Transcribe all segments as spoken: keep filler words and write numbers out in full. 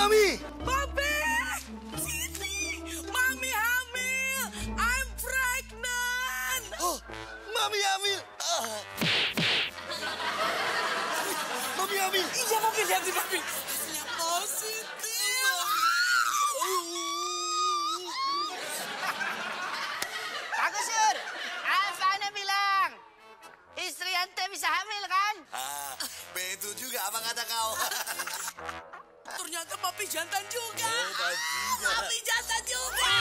Mami! Papi! Sini! Mami hamil! I'm pregnant! Oh, Mami hamil! Ah. Mami hamil! Iya, Papi. Lihat nih, Papi. Hasilnya positif. Pak Gusur, apa Anda bilang? Istri ente bisa hamil kan? Ah, betul juga apa kata kau. Ternyata Papi jantan juga. Oh, papinya. Papi jantan juga.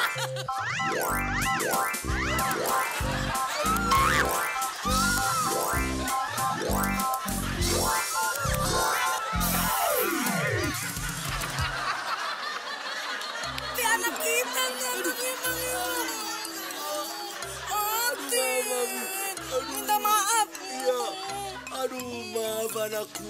Di anak kita kan. Artin. Minta maaf. Iya. Aduh, maaf anakku.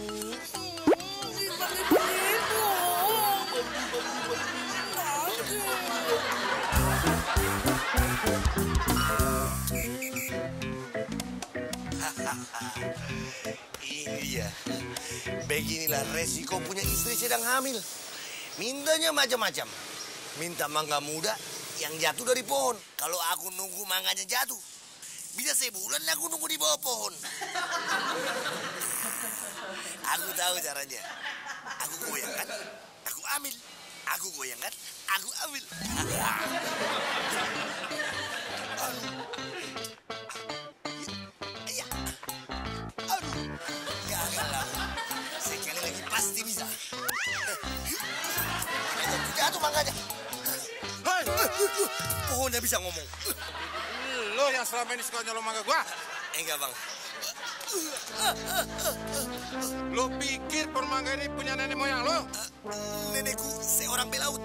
Ini dia. Beginilah resiko punya istri sedang hamil. Mintanya macam-macam. Minta mangga muda yang jatuh dari pohon. Kalau aku nunggu mangganya jatuh, bisa sebulan aku nunggu di bawah pohon. Aku tahu caranya. Aku goyangkan, aku ambil. Aku goyangkan, aku ambil. Ya. Aduh. Gagal aku. Sekali lagi pasti bisa. Jatuh mangganya. Hei, Pohonnya bisa ngomong. lo yang selama ini suka nyolong mangga gua? Enggak, Bang. Lo pikir pohon mangga ini punya nenek moyang lo? Nenekku seorang pelaut.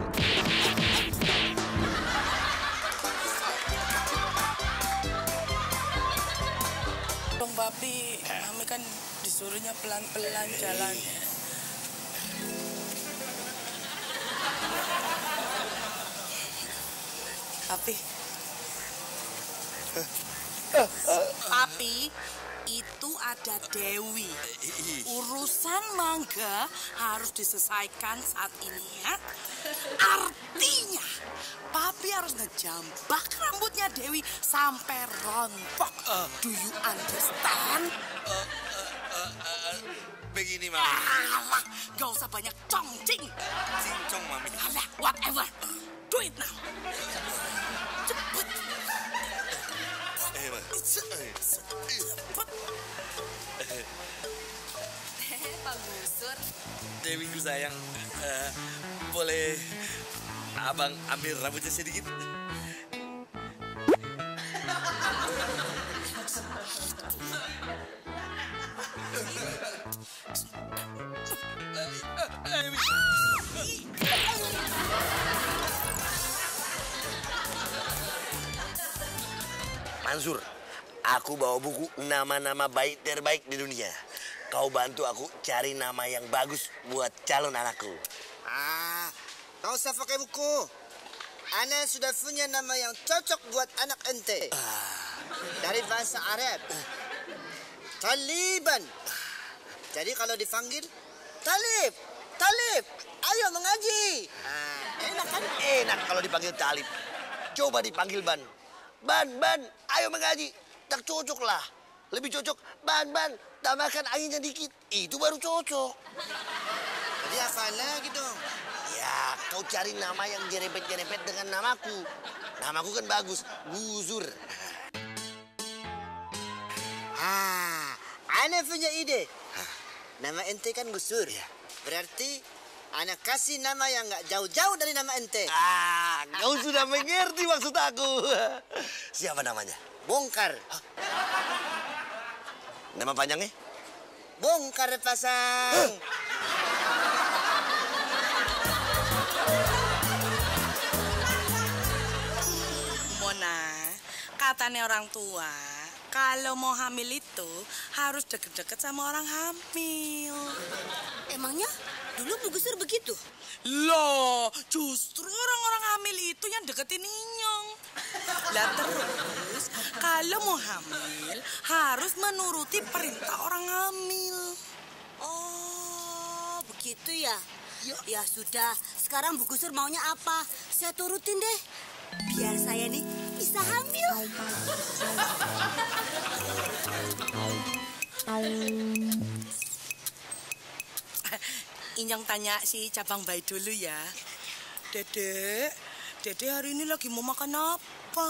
Dong, Papi. Mami kan disuruhnya pelan-pelan jalannya. Papi. Papi, itu ada Dewi. Urusan mangga harus diselesaikan saat ini ya. Artinya, Papi harus ngejambak rambutnya Dewi sampai rontok. Do you understand? Begini, Mami. Alah, gak usah banyak congcing. Cincong, Mami. Alah, whatever. Do it now. Cepet. Eh, Mami. Cepet. Pak Gusur. Dewiku sayang, eh, boleh abang ambil rambutnya sedikit? Mansur, aku bawa buku nama-nama baik terbaik di dunia. Kau bantu aku cari nama yang bagus buat calon anakku. Ah, kau usah pakai buku. Ana sudah punya nama yang cocok buat anak ente. Dari bahasa Arab. Taliban. Jadi kalau dipanggil, Talib, Talib, ayo mengaji. Ah, enak kan? Enak kalau dipanggil Talib. Coba dipanggil Ban. Ban, Ban, ayo mengaji. Tak cocok lah. Lebih cocok, Ban, Ban, tambahkan anginnya dikit. Itu baru cocok. Jadi apa lagi dong? Ya, kau cari nama yang jerepet-jerepet dengan namaku. Namaku kan bagus, Gusur. Ah, Ana punya ide. Nama ente kan Gusur. Ya. Berarti Ana kasih nama yang nggak jauh-jauh dari nama ente. Ah, kau sudah mengerti maksud aku. Siapa namanya? Bongkar. Nama panjangnya? Bongkar pasang. Mona, katanya orang tua, kalau mau hamil itu harus deket-deket sama orang hamil. Emangnya dulu Bu Gusur begitu? Loh, justru orang-orang hamil itu yang deketin Inyong. Lah terus, kalau mau hamil harus menuruti perintah orang hamil. Oh, begitu ya. Ya sudah, sekarang Bu Gusur maunya apa? Saya turutin deh. Biar saya nih bisa hamil. Inyong tanya si cabang bayi dulu ya. Dedek, Dedek hari ini lagi mau makan apa?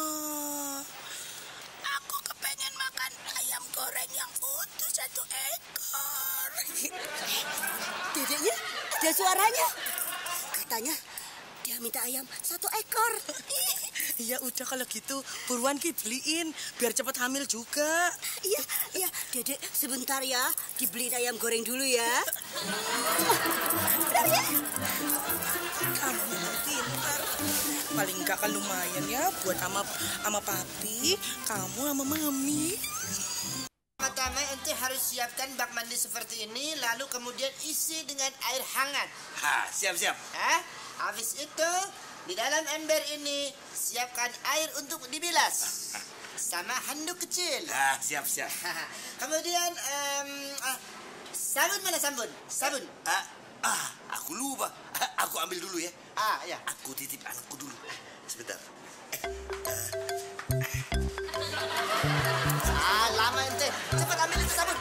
Aku kepengen makan ayam goreng yang utuh satu ekor. Dedeknya ada suaranya. Katanya dia minta ayam satu ekor. Ya udah kalau gitu buruan Ki beliin biar cepat hamil juga. Iya, iya, Dedek sebentar ya, dibeliin ayam goreng dulu ya. Bentar ya. Kamu pintar. Paling enggak kan lumayan ya buat sama sama papi, kamu sama mami. Pertama ente harus siapkan bak mandi seperti ini, lalu kemudian isi dengan air hangat. Ha, siap-siap. Hah? Habis itu di dalam ember ini siapkan air untuk dibilas sama handuk kecil. Ah, siap-siap. Kemudian em, ah, sabun mana sabun? Sabun. Ah, ah, aku lupa. Ah, aku ambil dulu ya. Ah, ya. Aku titip anakku dulu. Sebentar. Ah, lama ente. Cepat ambil itu sabun.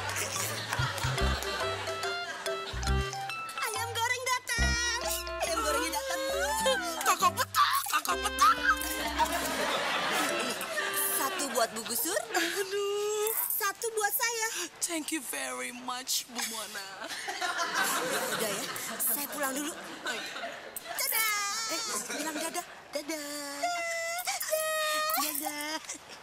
Ayam goreng datang. Ayam gorengnya datang. Kakak petang, kakak petang. Satu buat Bu Gusur, Aduh, satu buat saya. thank you very much Bu Mona. Udah ya, saya pulang dulu. Dadah. Eh, bilang dadah. Dadah. Dadah. Dadah.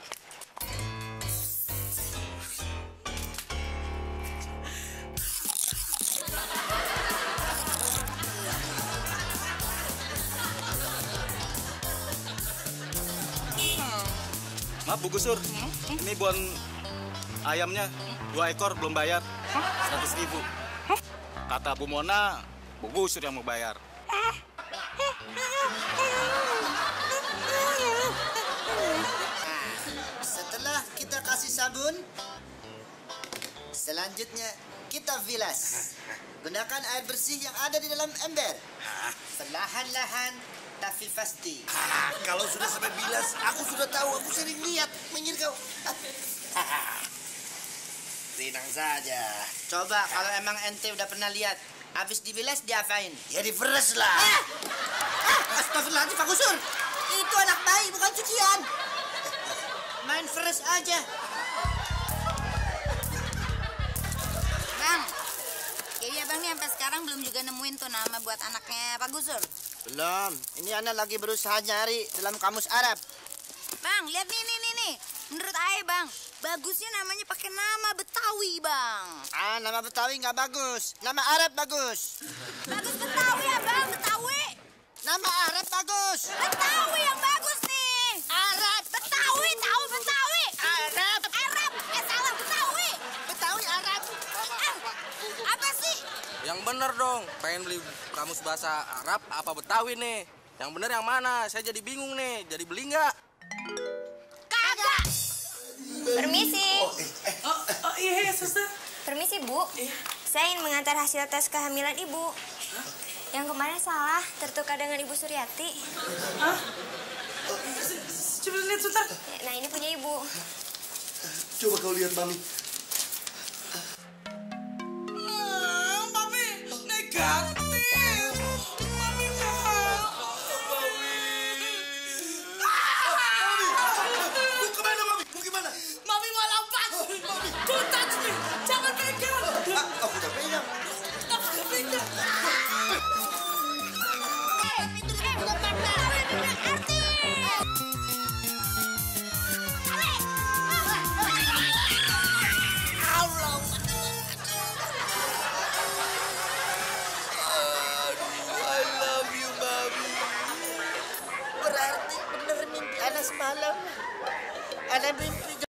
Maaf Bu Gusur, ini bon ayamnya dua ekor belum bayar, seratus ribu. Kata Bu Mona, Bu Gusur yang mau bayar. Setelah kita kasih sabun, selanjutnya kita bilas. Gunakan air bersih yang ada di dalam ember. Perlahan-lahan tapi pasti. Ah, kalau sudah sampai bilas, aku sudah tahu. Aku sering lihat. Menyir kau. Tenang saja. Coba kalau emang ente udah pernah lihat, habis dibilas diapain? Ya diperes lah. Ah! Ah! Astagfirullahaladzim, Pak Gusur. Itu anak bayi, bukan cucian. Main fresh aja. Bang, jadi abang nih sampai sekarang belum juga nemuin tuh nama buat anaknya Pak Gusur. Belum. Ini anak lagi berusaha nyari dalam kamus Arab. Bang, lihat nih, nih, nih, nih. Menurut Ae, Bang, bagusnya namanya pakai nama Betawi, Bang. Ah, nama Betawi nggak bagus. Nama Arab bagus. Bagus Betawi ya, Bang, Betawi. Nama Arab bagus. Betawi yang bagus nih. Arab. Betawi, tahu Betawi. Arab. Arab, eh salah Betawi. Betawi Arab. Ah, apa sih? Yang bener dong, pengen beli kamus bahasa Arab apa Betawi nih? Yang bener yang mana? Saya jadi bingung nih, jadi beli nggak? Kagak. Permisi. Oh, oh iya, iya, suster. Permisi, Bu. Iya. Saya ingin mengantar hasil tes kehamilan Ibu. Yang kemarin salah, tertukar dengan Ibu Suryati. Hah? Coba lihat, suster. Nah, ini punya Ibu. Coba kau lihat, Mami. Ah, Mami, negatif. Mami mau. Mau kemana, Mami? Mau gimana? Mami mau lompat. Don't touch me. Jangan pegang. Ah, aku udah pegang. Aku udah pegang. Eh, itu dia udah patah. Arti. I love you, Mami. Berarti bener mimpi anak semalam. Ada mimpi